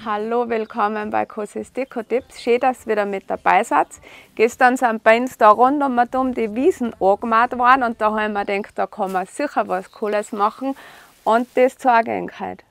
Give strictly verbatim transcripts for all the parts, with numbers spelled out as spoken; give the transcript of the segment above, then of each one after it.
Hallo, willkommen bei Cosis Deko-Tipps. Schön, dass ihr wieder mit dabei seid. Gestern sind bei uns da rund um die Wiesen angemalt worden und da haben wir gedacht, da kann man sicher was Cooles machen und das zeige ich euch heute.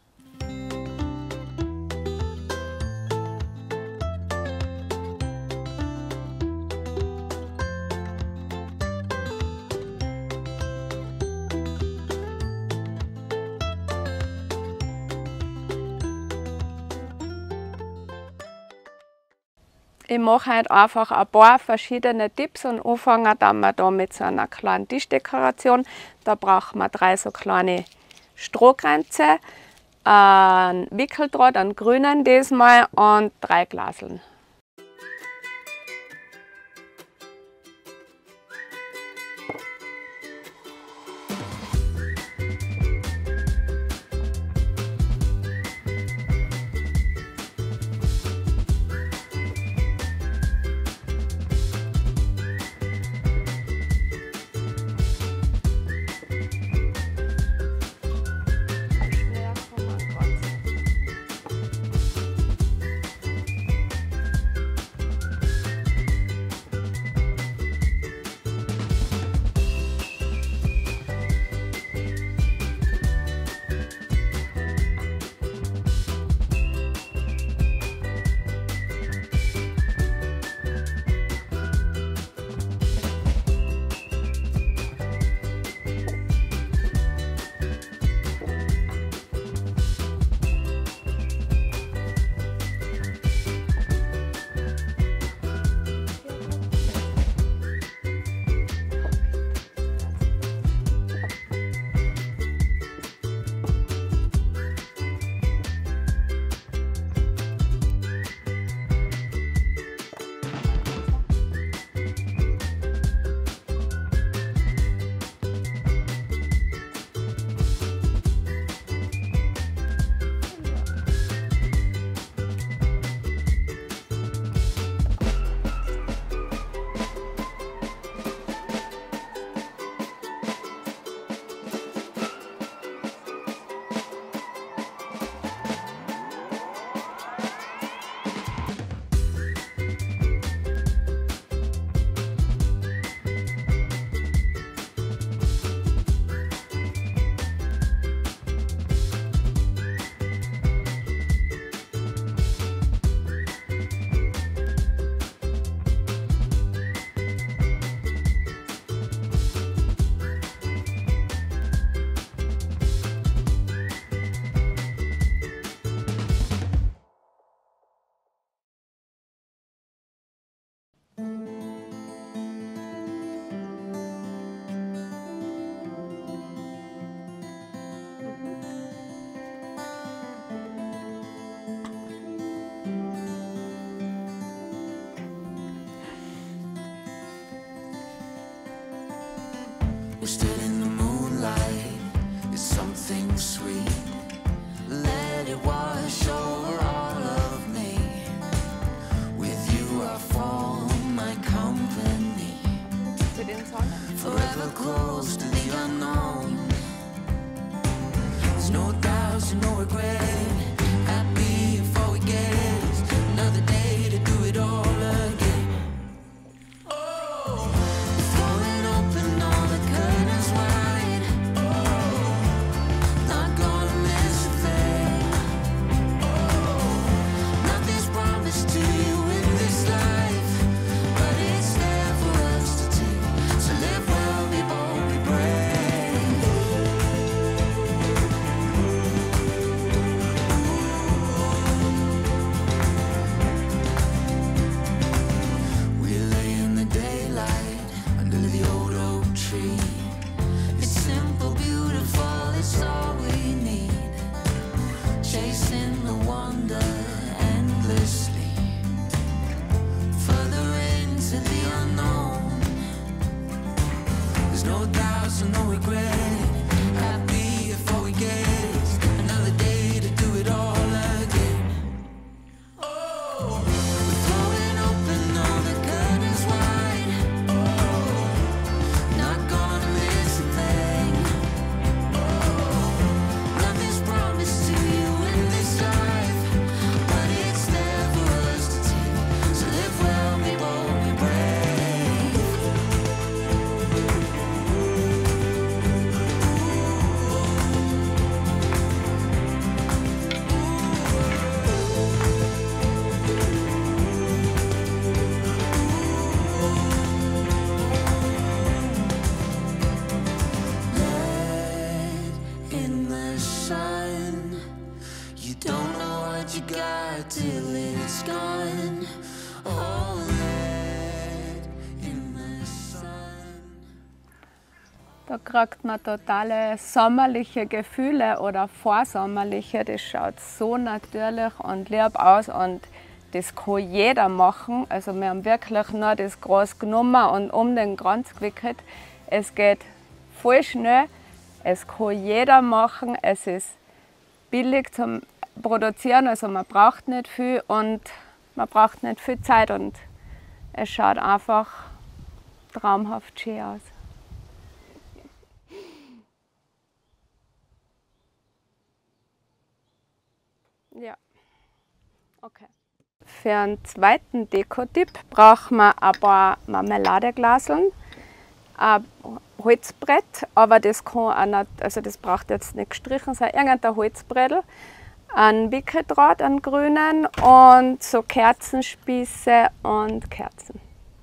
Ich mache heute einfach ein paar verschiedene Tipps und anfangen dann wir da mit so einer kleinen Tischdekoration. Da brauchen wir drei so kleine Strohkränze, einen Wickeldraht, einen grünen diesmal und drei Glaseln. We're still in the moonlight, it's something sweet. Let it wash over all of me. With you I form my company. Forever close to the unknown. There's no doubts and no regret. Happy before we get it. Another day to do it all again. Promise to you in this life. Don't know what you got till it's gone. Hold it in the sun. Da kriegt man totale sommerliche Gefühle oder vorsommerliche. Das schaut so natürlich und lieb aus und das kann jeder machen. Also wir haben wirklich nur das Gras genommen und um den Kranz gewickelt. Es geht voll schnell, es kann jeder machen, es ist billig zum Produzieren, also man braucht nicht viel und man braucht nicht viel Zeit und es schaut einfach traumhaft schön aus. Ja, okay. Für einen zweiten Dekotipp brauchen wir ein paar Marmeladeglaseln, ein Holzbrett, aber das kann auch nicht, also das braucht jetzt nicht gestrichen sein, irgendein Holzbrettel, einen Wickeldraht, einen grünen und so Kerzenspieße und Kerzen.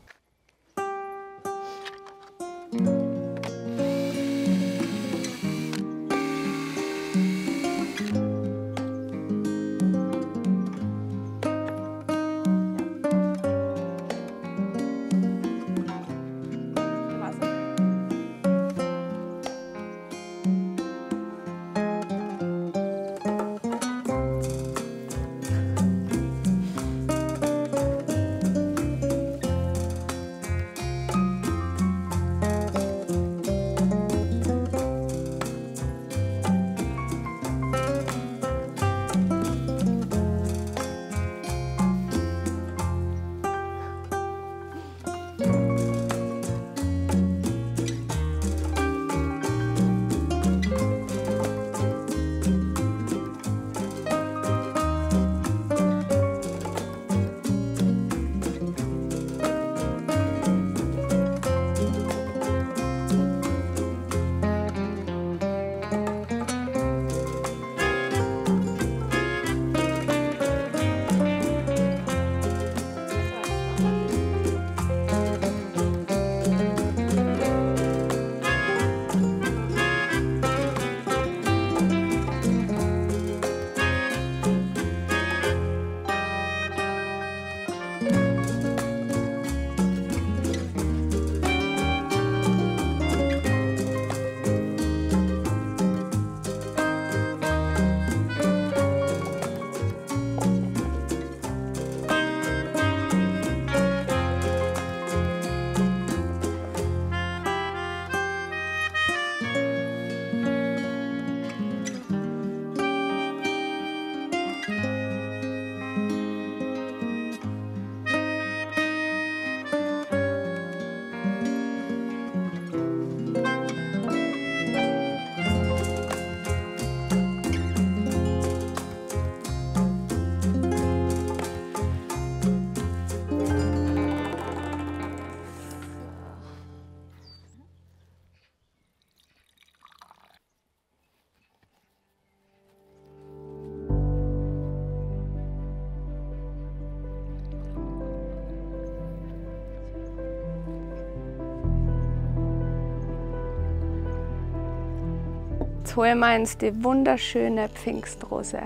Jetzt holen wir uns die wunderschöne Pfingstrose.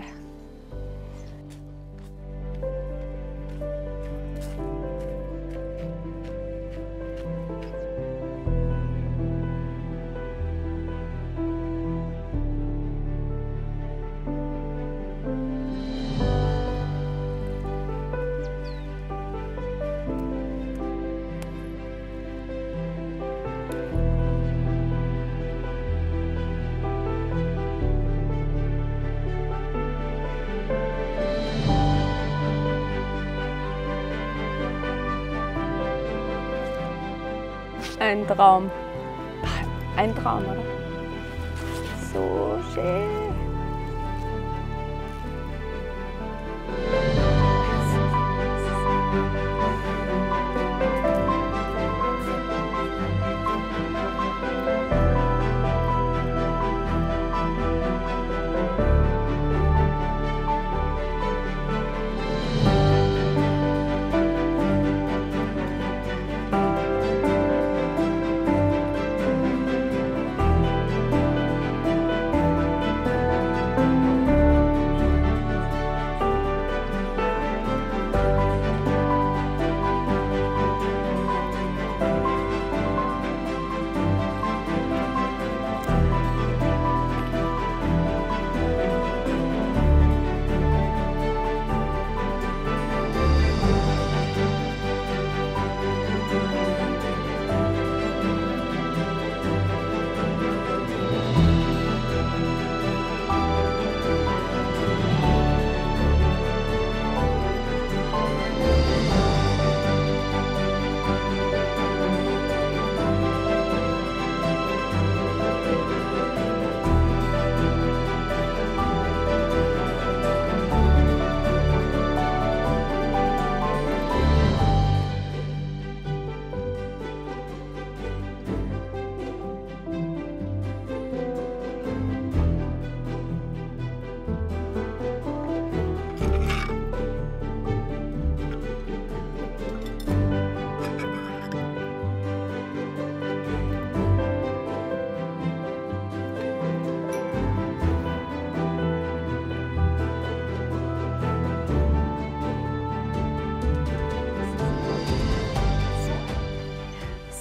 Ein Traum. Ein Traum, oder? So schön.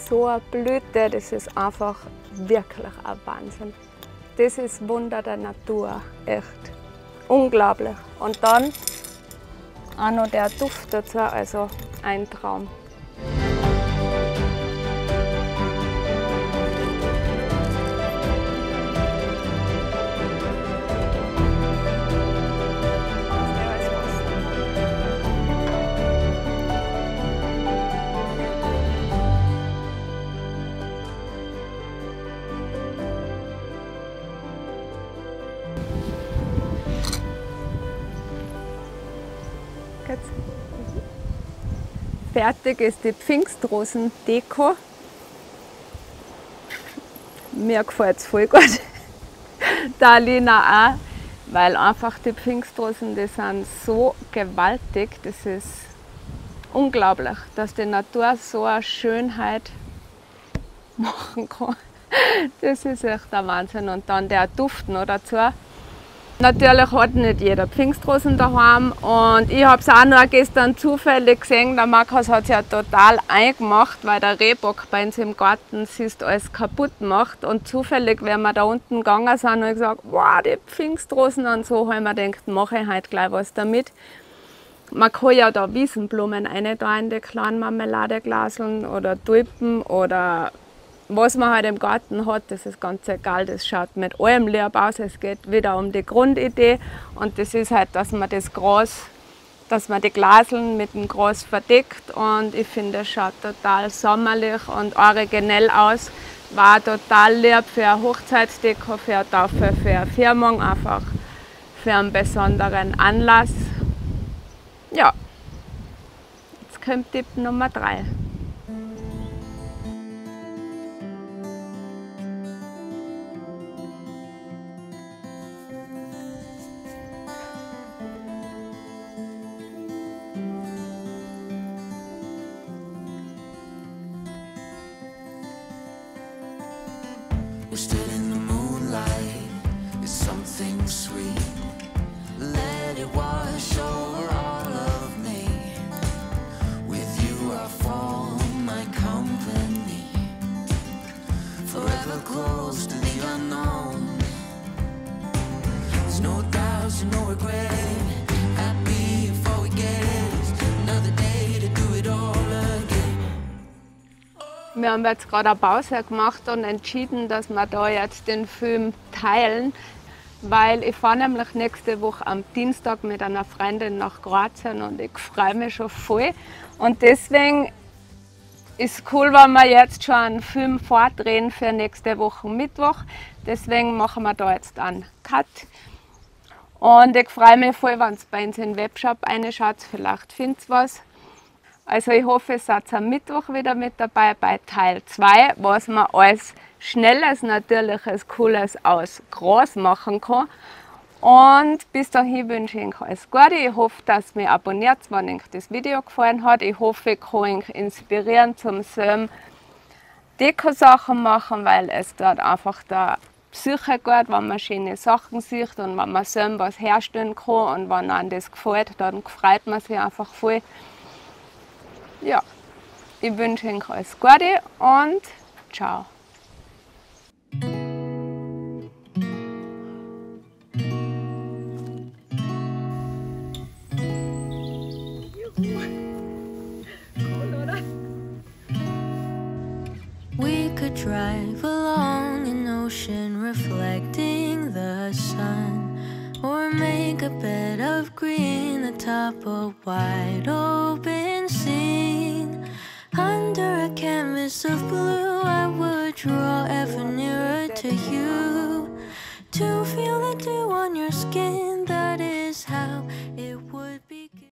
so eine Blüte, das ist einfach wirklich ein Wahnsinn. Das ist Wunder der Natur, echt unglaublich. Und dann auch noch der Duft dazu, also ein Traum. Fertig ist die Pfingstrosen-Deko. Mir gefällt es voll gut. Der Alina auch, weil einfach die Pfingstrosen, die sind so gewaltig. Das ist unglaublich, dass die Natur so eine Schönheit machen kann. Das ist echt der Wahnsinn. Und dann der Duft noch dazu. Natürlich hat nicht jeder Pfingstrosen daheim und ich habe es auch nur gestern zufällig gesehen, der Markus hat es ja total eingemacht, weil der Rehbock bei uns im Garten siehst, alles kaputt macht und zufällig, wenn wir da unten gegangen sind, habe ich gesagt, wow, die Pfingstrosen und so, habe ich mir gedacht, mache ich heute gleich was damit. Man kann ja da Wiesenblumen rein da in die kleinen Marmeladeglaseln oder Tulpen oder was man halt im Garten hat, das ist ganz egal, das schaut mit allem lieb aus. Es geht wieder um die Grundidee und das ist halt, dass man das Gras, dass man die Glaseln mit dem Gras verdeckt und ich finde, es schaut total sommerlich und originell aus. War total lieb für eine Hochzeitsdeko, für eine Taufe, für eine Firmung, einfach für einen besonderen Anlass. Ja, jetzt kommt Tipp Nummer drei. We're still in the moonlight, it's something sweet. Let it wash over all of me. With you I form my company. Forever close to the unknown. There's no doubts and no regret. Happy before we get it. Another day to do it all again. Wir haben jetzt gerade eine Pause gemacht und entschieden, dass wir da jetzt den Film teilen, weil ich fahre nämlich nächste Woche am Dienstag mit einer Freundin nach Kroatien und ich freue mich schon voll. Und deswegen ist es cool, wenn wir jetzt schon einen Film vordrehen für nächste Woche Mittwoch. Deswegen machen wir da jetzt einen Cut. Und ich freue mich voll, wenn ihr bei uns in den Webshop reinschaut, vielleicht findet ihr was. Also ich hoffe, ihr seid am Mittwoch wieder mit dabei bei Teil zwei, was man alles Schnelles, Natürliches, Cooles aus Gras machen kann. Und bis dahin wünsche ich euch alles Gute. Ich hoffe, dass ihr mich abonniert, wenn euch das Video gefallen hat. Ich hoffe, ich kann euch inspirieren zum selben Deko-Sachen machen, weil es dort einfach der Psyche gut, wenn man schöne Sachen sieht und wenn man selber was herstellen kann und wenn einem das gefällt, dann freut man sich einfach voll. Ja, ich wünsche euch alles Gute und ciao. We could drive along an ocean reflecting the sun, or make a bed of green atop a wide open scene. Under a canvas of blue I would draw ever nearer to you, to feel the dew on your skin.